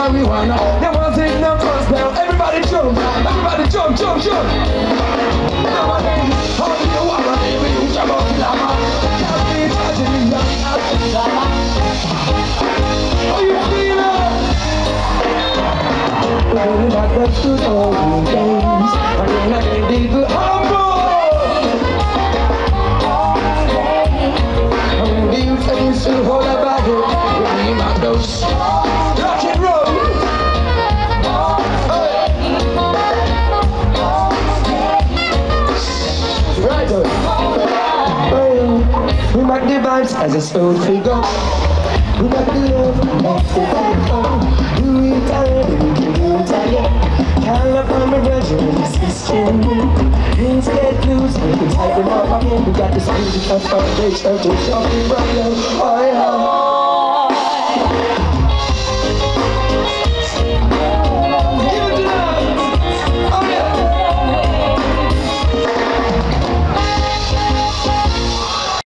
marijuana. They want to take no cause now. Everybody jump, everybody jump, jump, jump. Nowadays, how do you wanna live? You jump up, lama. Can't be touching me, how you feeling? Really like the good old days. I mean, I can't be good humble. To hold up by him, bring my dose. Rock and roll. Right on. We make the vibes as a slow figure. We make the love, we make the vibe come. You retire, you retire. Call up on my brother and his sister. Things get loose, we can tighten up again. We got this music up foundation to jump in right now. Oh yeah.